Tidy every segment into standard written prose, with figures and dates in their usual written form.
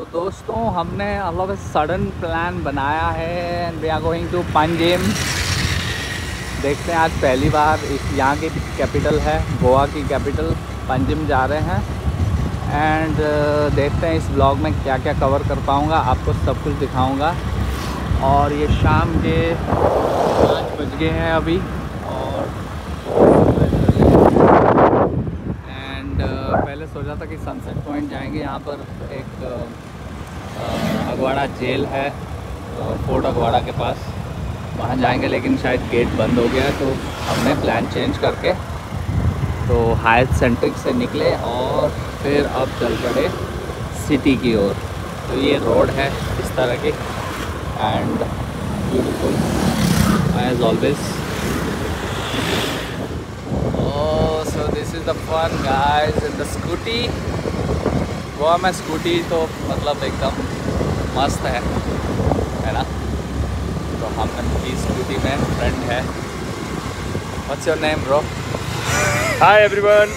तो दोस्तों हमने ऑल ऑफ सडन प्लान बनाया है and we are going to Panjim. देखते हैं, आज पहली बार इस यहाँ की कैपिटल है, गोवा की कैपिटल पंजिम जा रहे हैं। एंड देखते हैं इस ब्लॉग में क्या क्या कवर कर पाऊँगा, आपको सब कुछ दिखाऊँगा। और ये शाम के 5 बज गए हैं अभी और पहले सोचा था कि सनसेट पॉइंट जाएंगे। यहाँ पर एक अगवाड़ा जेल है, फोर्ट अगवाड़ा के पास, वहाँ जाएंगे, लेकिन शायद गेट बंद हो गया है। तो हमने प्लान चेंज करके तो हाइट सेंट्रिक से निकले और फिर अब चल पड़े सिटी की ओर। तो ये रोड है इस तरह की and beautiful as always. So this is the fun guys in the scooty। Goa में स्कूटी तो मतलब एकदम मस्त है ना। तो हम की स्कूटी में फ्रेंड है। What's your name bro? Hi everyone।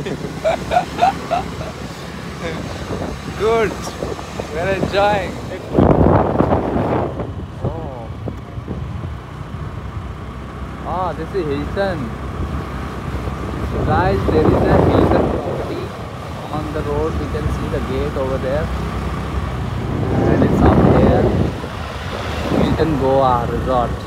Good, we're enjoying। Oh, this is Hilton। So guys, there is a Hilton property on the road. We can see the gate over there and it's up there, Hilton Goa Resort।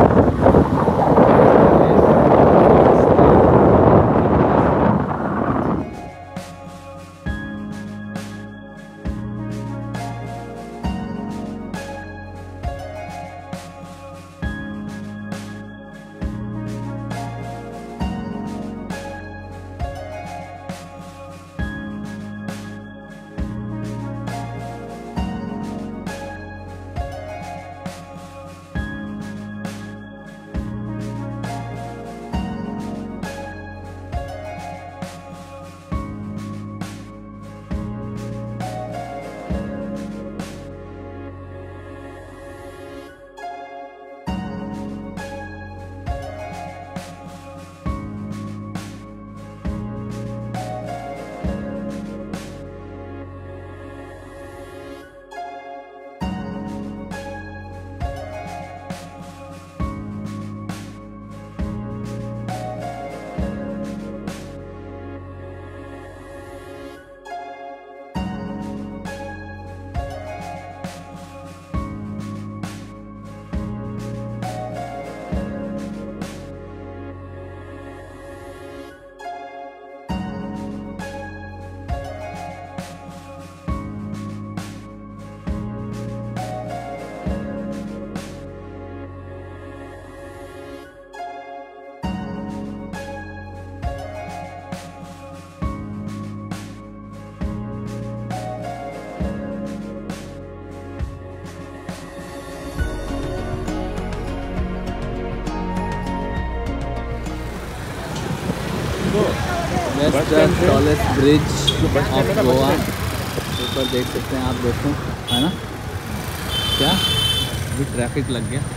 That's the tallest bridge of Goa. ऊपर देख सकते हैं आप दोस्तों, है ना। क्या अभी ट्रैफिक लग गया,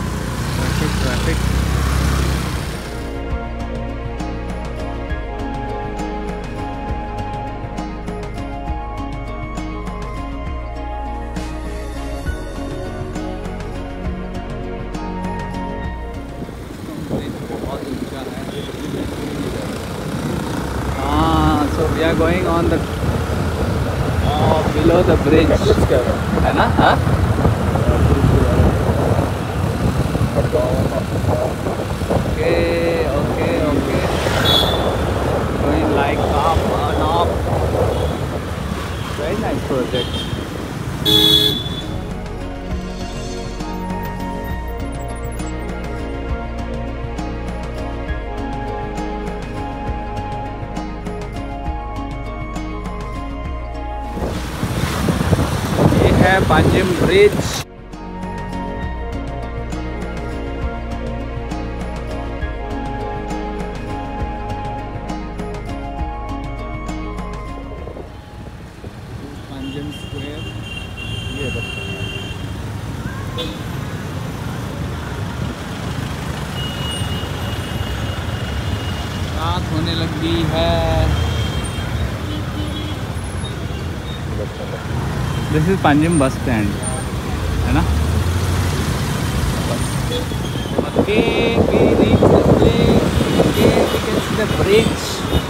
ट्रैफिक। बहुत ऊंचा है। So we are going on the below the bridge, है ना। हाँ okay going like up and up। Very nice project। है पंजिम ब्रिज। पंजिम स्क्वायर ये रात होने लगी है। दिस इज पंजिम बस स्टैंड है ना। Okay we reach the place. Okay, we can see the bridge.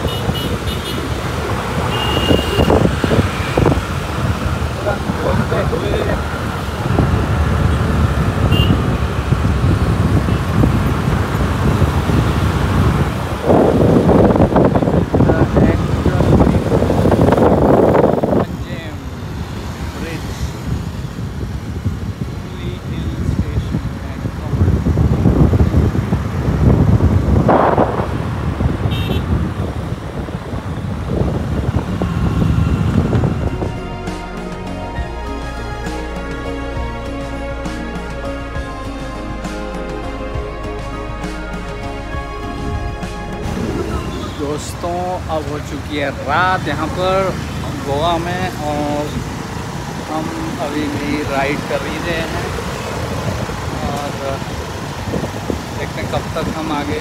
दोस्तों अब हो चुकी है रात यहाँ पर गोवा में, और हम अभी भी राइड कर ही रहे हैं और देखते हैं कब तक हम आगे।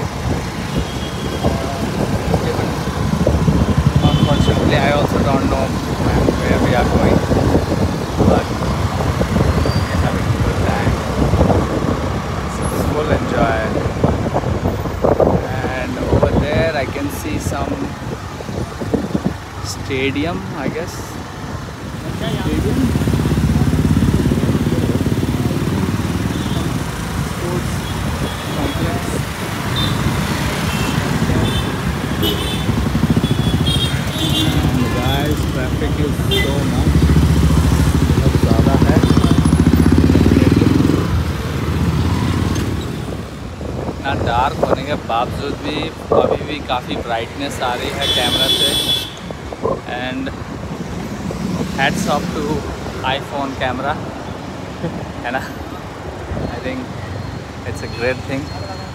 Unfortunately, I also don't know where we are going, but we're having a good time. It's full enjoy. I can see some stadium, I guess. Stadium? Sports complex. And guys, traffic is so much. बहुत ज़्यादा है। Dark होने के बावजूद भी अभी भी काफ़ी ब्राइटनेस आ रही है कैमरा से, and hats off to iPhone camera है ना। I think it's a great thing.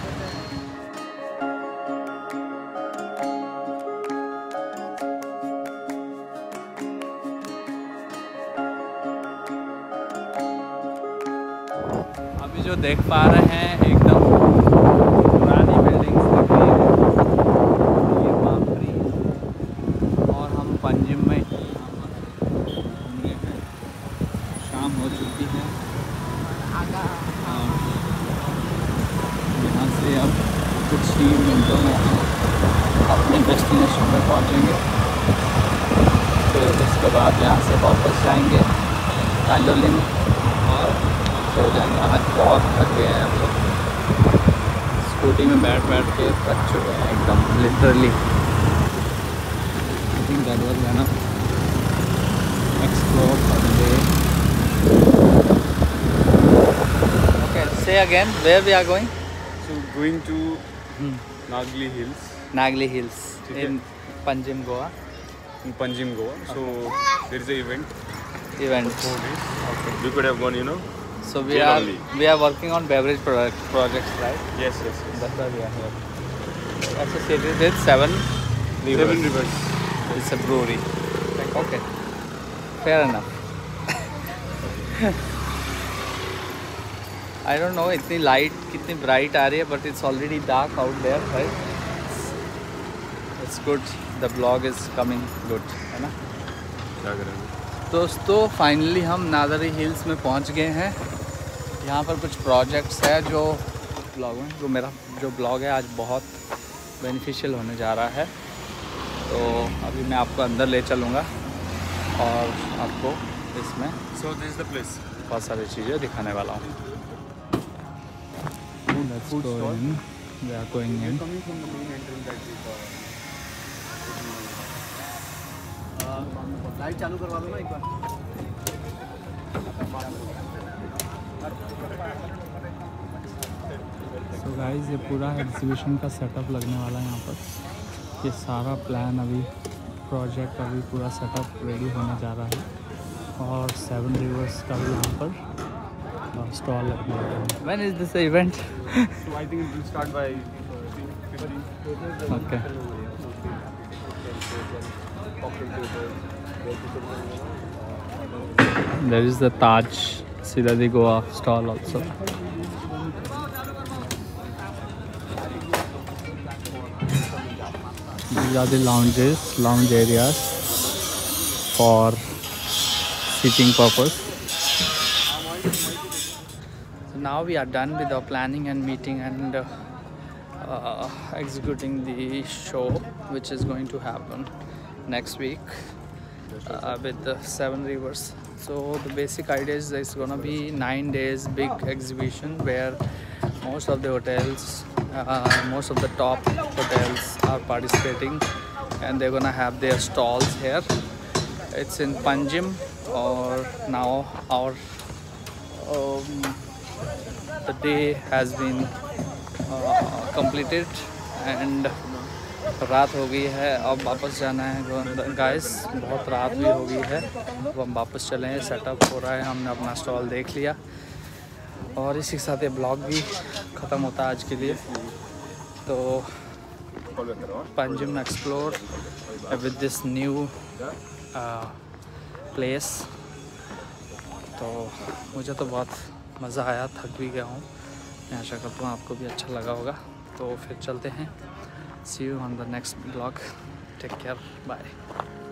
अभी जो देख पा रहे हैं एकदम पुरानी बिल्डिंग्स दिख रही है, ये बापरी, और हम पंजिम में यहाँ पर घूमने हैं। शाम हो चुकी है और यहाँ से अब कुछ ही मिनटों में हम अपने डेस्टिनेशन पर पहुँचेंगे। फिर उसके बाद यहाँ से वापस जाएंगे पैंडोलिम और हो जाएंगे। आज बहुत थक गए हैं हम लोग, स्कूटी में बैठ बैठ के थक चुके हैं एकदम literally. I think that was enough explore for the day. Okay, say again where we are going? So going to Nagli Hills. Nagli Hills in Panjim, Goa. In Panjim, Goa. So there is an event. Event. For 4 days. Okay. We could have gone, you know. So Jail only. we are working on beverage projects, right? Yes, yes, yes. That's why we are here. Associated with Seven Rivers. 7 Rivers. It's a brewery. Okay. Fair enough. I don't know इतनी light कितनी bright आ रही है, but it's already dark out there, right? It's good. The vlog is coming good, है ना? क्या करेंगे? दोस्तों फाइनली हम नादरी हिल्स में पहुंच गए हैं। यहाँ पर कुछ प्रोजेक्ट्स है जो ब्लॉग में, जो मेरा जो ब्लॉग है आज बहुत बेनिफिशियल होने जा रहा है। तो अभी मैं आपको अंदर ले चलूँगा और आपको इसमें So this is the place. बहुत सारी चीज़ें दिखाने वाला हूँ। Food stall. We are going in. Coming from the main entrance that we saw. Light चालू करवा दो ना एक बार। तो गाइस ये पूरा एग्जीबिशन का सेटअप लगने वाला है यहाँ पर। ये सारा प्लान अभी प्रोजेक्ट अभी पूरा सेटअप रेडी होने जा रहा है, और 7 रिवर्स का भी यहाँ पर स्टॉल लगने वाला है। When is this event? So I think it will start by 15. Okay. There is the Taj Sidadi Goa stall also. These are the lounge areas for seating purpose. So now we are done with our planning and meeting and executing the show, which is going to happen next week with the Seven Rivers. So the basic idea is it's gonna be 9 days big exhibition where most of the hotels, most of the top hotels are participating, and they're gonna have their stalls here. It's in Panjim, or now our the day has been completed and रात हो गई है. अब वापस जाना है guys, बहुत रात भी हो गई है. अब हम वापस चले हैं, सेटअप हो रहा है, हमने अपना स्टॉल देख लिया और इसी के साथ ये ब्लॉग भी ख़त्म होता है आज के लिए. तो Panjim explore with this new place. तो मुझे तो बहुत मज़ा आया, थक भी गया हूँ. मैं आशा करता हूँ आपको भी अच्छा लगा होगा. तो फिर चलते हैं. See you on the next vlog. Take care. Bye.